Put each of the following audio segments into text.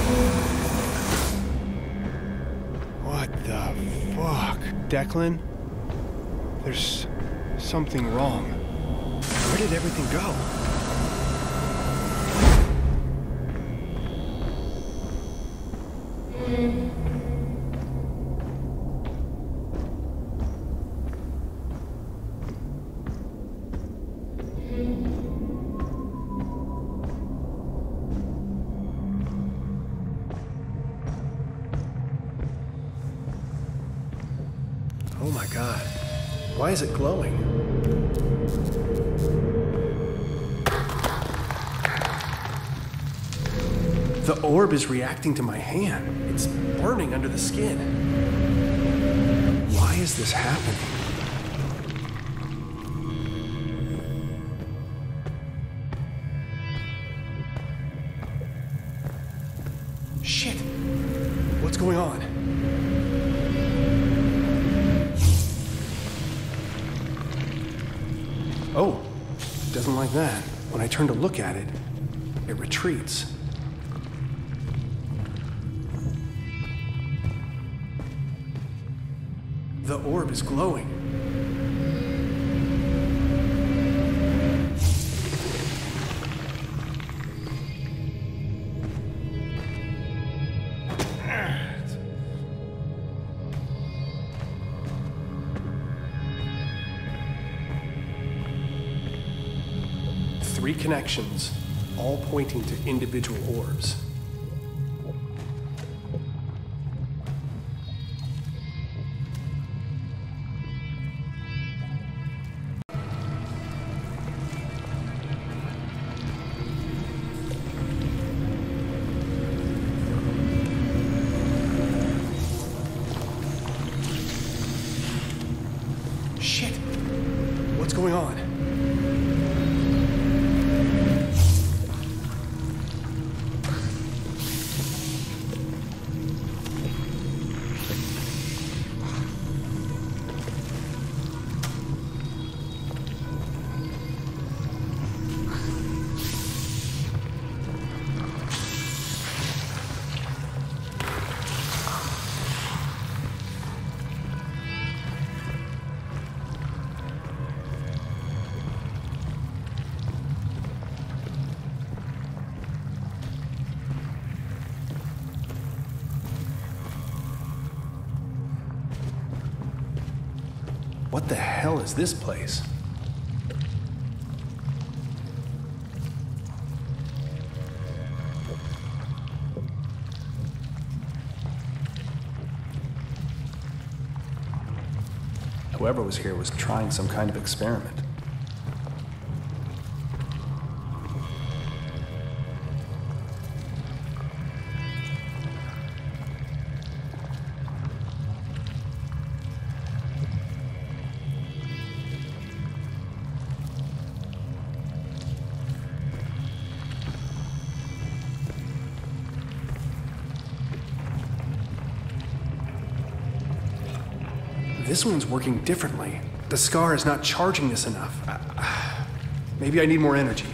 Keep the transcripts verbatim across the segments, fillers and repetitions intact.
What the fuck? Declan? There's something wrong. Where did everything go? Oh my god. Why is it glowing? The orb is reacting to my hand. It's burning under the skin. Why is this happening? Shit! What's going on? Oh, doesn't like that. When I turn to look at it, it retreats. The orb is glowing. Three connections, all pointing to individual orbs. Shit! What's going on? What the hell is this place? Whoever was here was trying some kind of experiment. This one's working differently. The scar is not charging this enough. Uh, maybe I need more energy.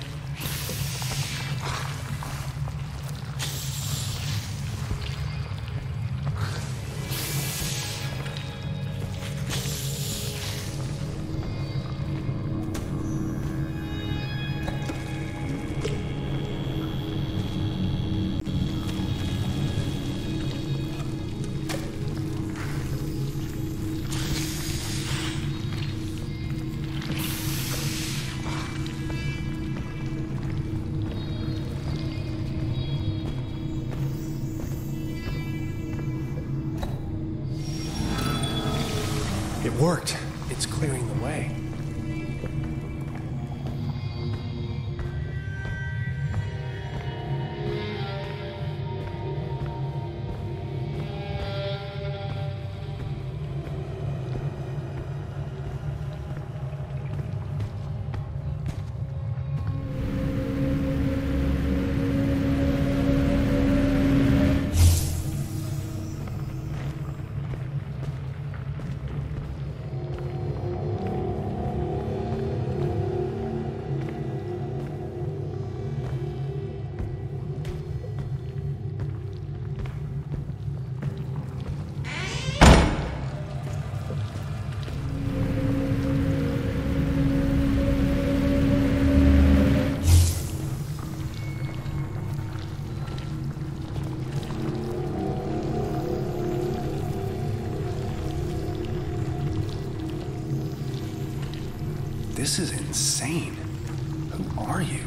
It worked. It's clearing the way. This is insane. Who are you?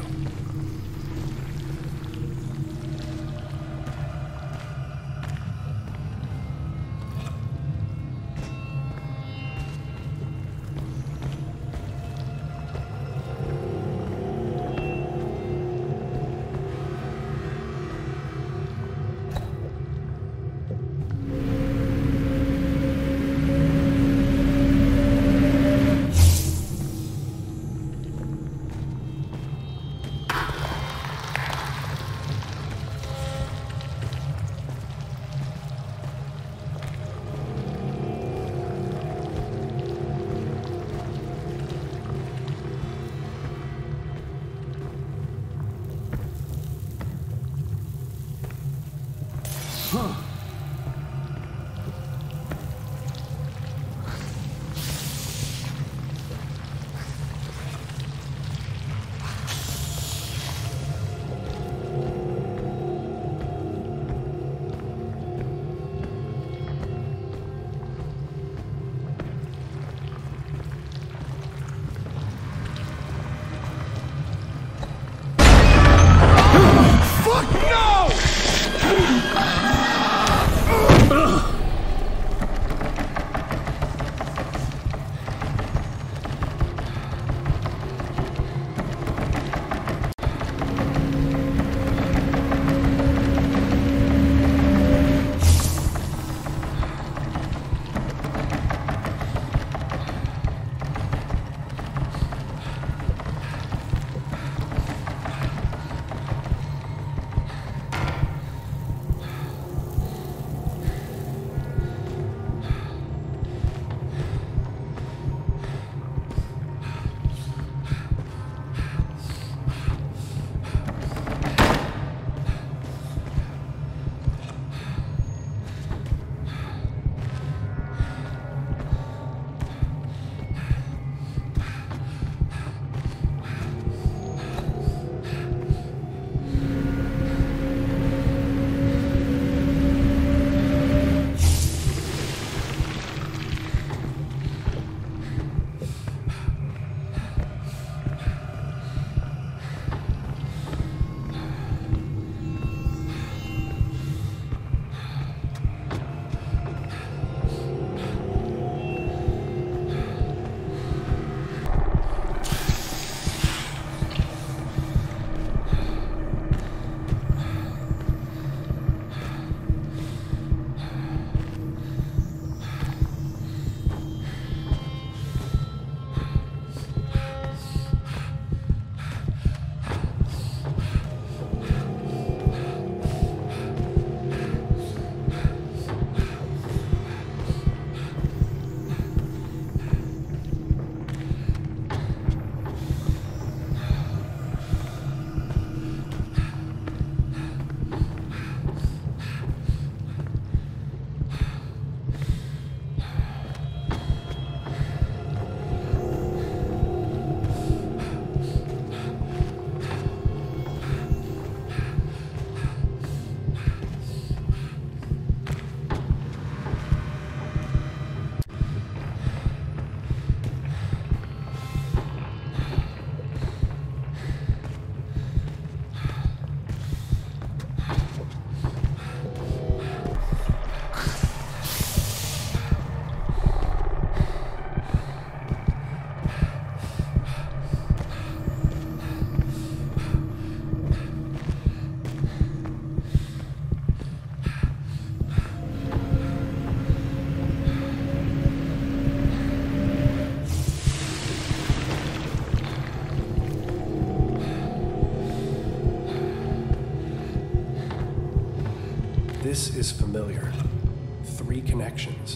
This is familiar. Three connections.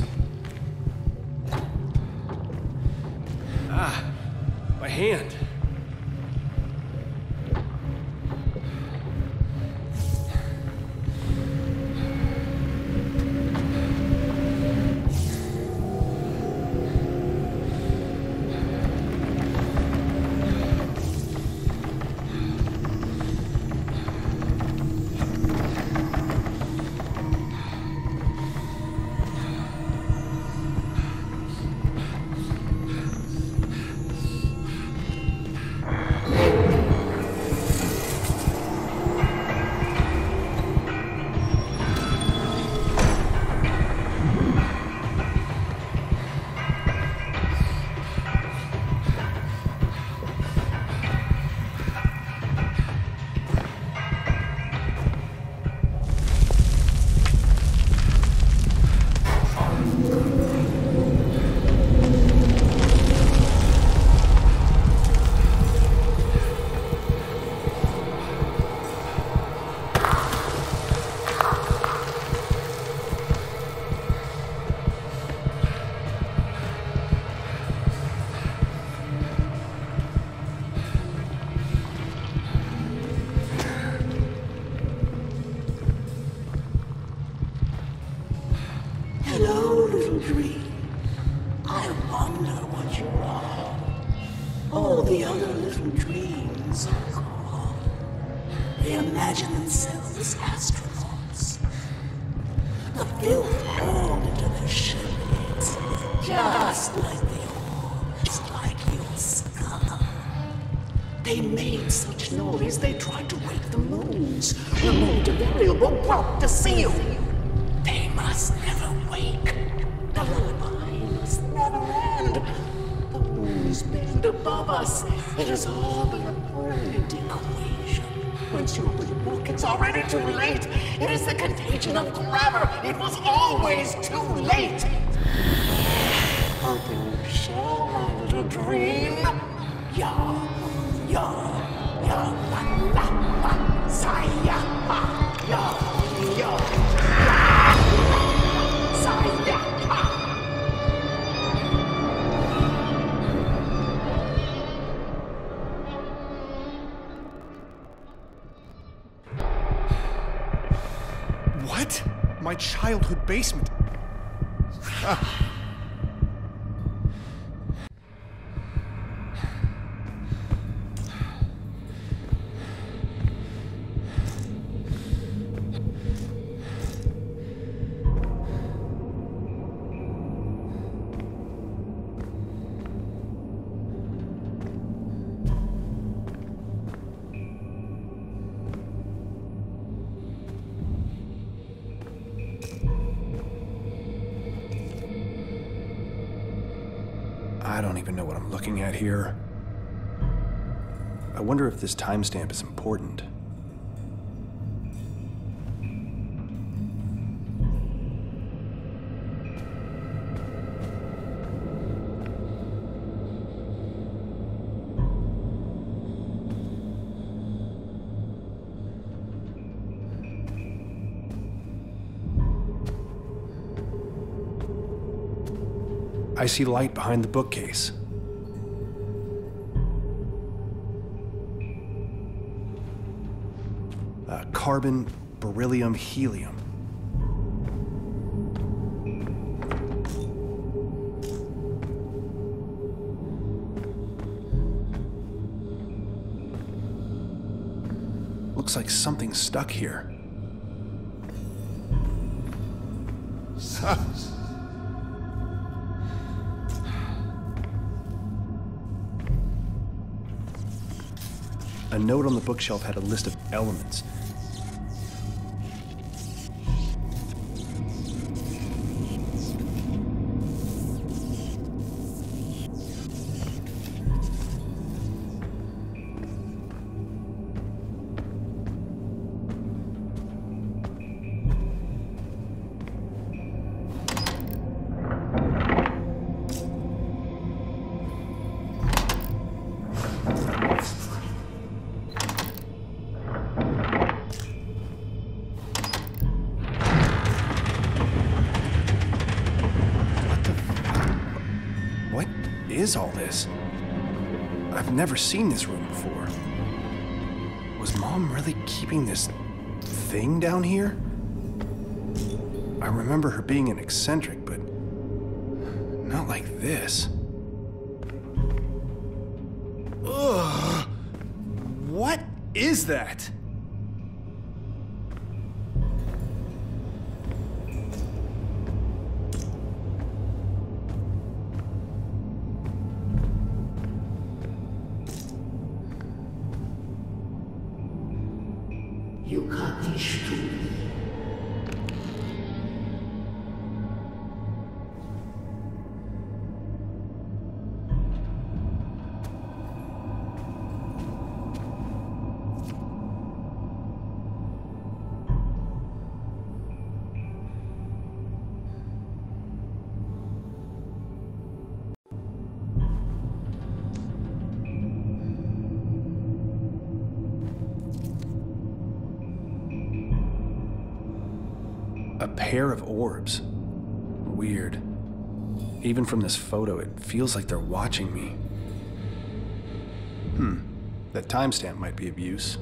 Ah, my hand. little dream. I wonder what you are. All the other little dreams are gone. They imagine themselves astronauts. The filth poured into their shipmates, just like the orbs, like your skull. They made such noise they tried to wake the moons, removed a variable, broke the seal. They must never wake. The lullaby must never end. The moons bend above us. It is all but a perfect equation. Once you open the book, it's already too late. It is the contagion of grammar. It was always too late. Open your shell, my little dream. Ya, ya, ya, la, la, la, sa, ya, ha, ya, ya, ya, sa, ya, ha. What? My childhood basement. Ah. I don't even know what I'm looking at here. I wonder if this timestamp is important. I see light behind the bookcase. Uh, carbon, beryllium, helium. Looks like something's stuck here. A note on the bookshelf had a list of elements. Is all this? I've never seen this room before. Was Mom really keeping this thing down here? I remember her being an eccentric, but not like this. Ugh! What is that? You got these two. A pair of orbs. Weird. Even from this photo, it feels like they're watching me. Hmm. That timestamp might be of use.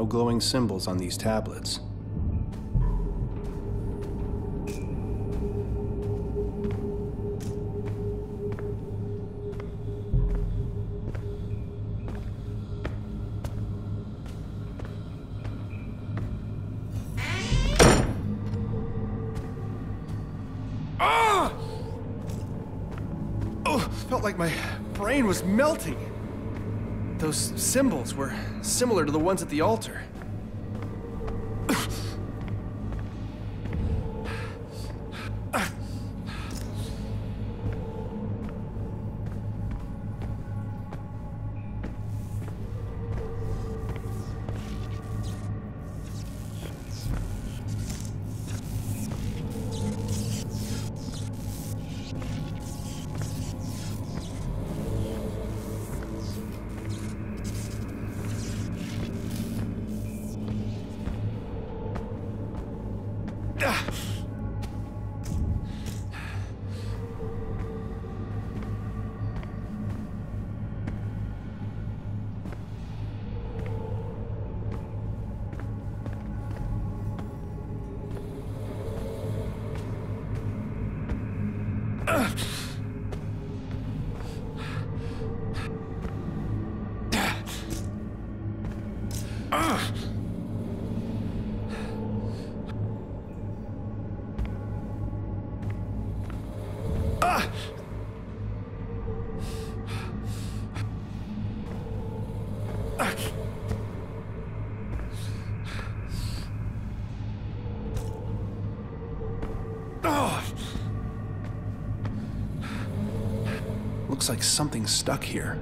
glowing symbols on these tablets. Felt like my brain was melting. Those symbols were similar to the ones at the altar. Looks like something's stuck here.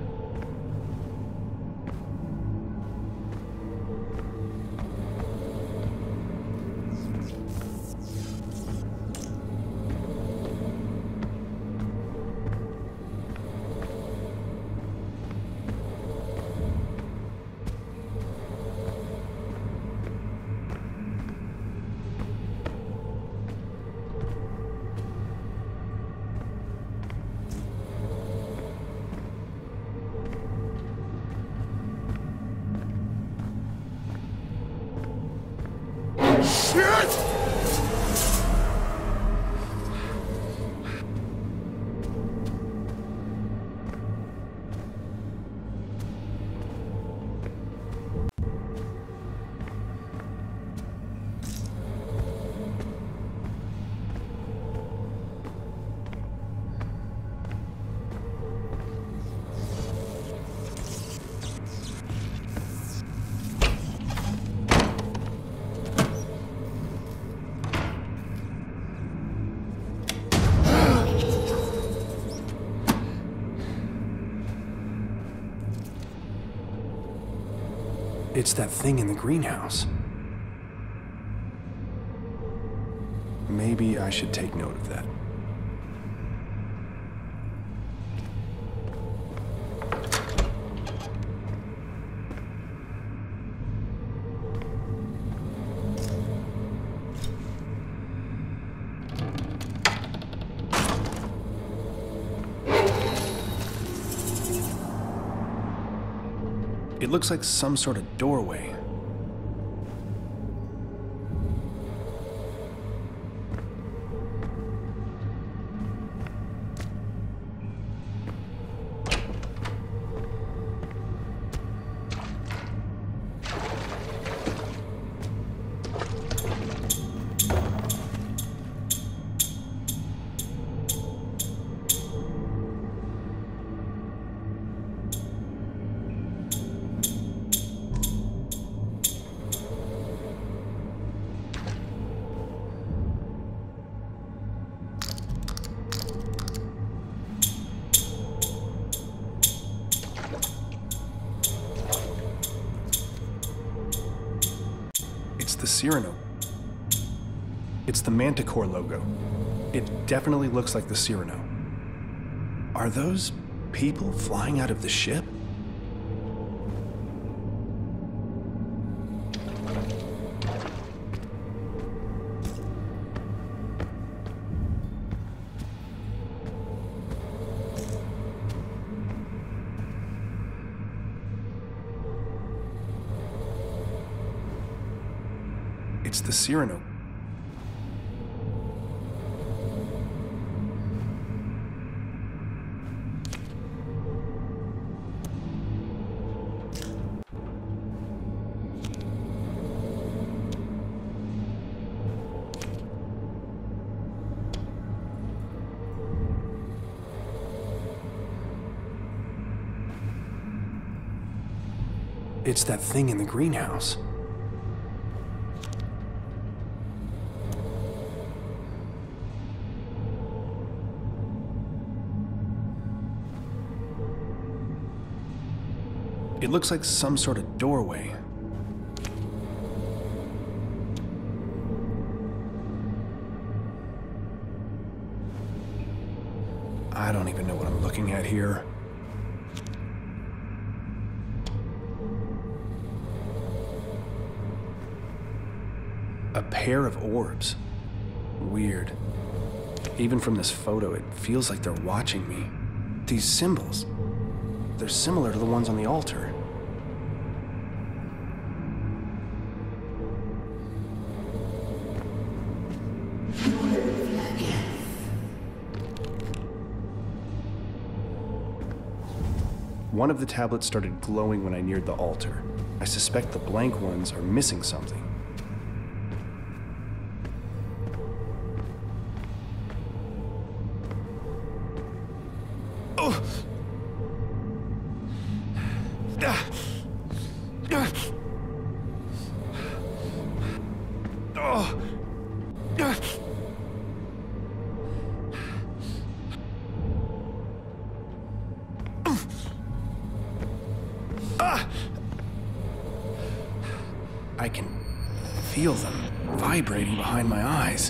It's that thing in the greenhouse. Maybe I should take note of that. It looks like some sort of doorway. The Cyrano. It's the Manticore logo. It definitely looks like the Cyrano. Are those people flying out of the ship? It's the Cyrano. It's that thing in the greenhouse. It looks like some sort of doorway. I don't even know what I'm looking at here. A pair of orbs. Weird. Even from this photo, it feels like they're watching me. These symbols, they're similar to the ones on the altar. One of the tablets started glowing when I neared the altar. I suspect the blank ones are missing something. I can feel them vibrating behind my eyes.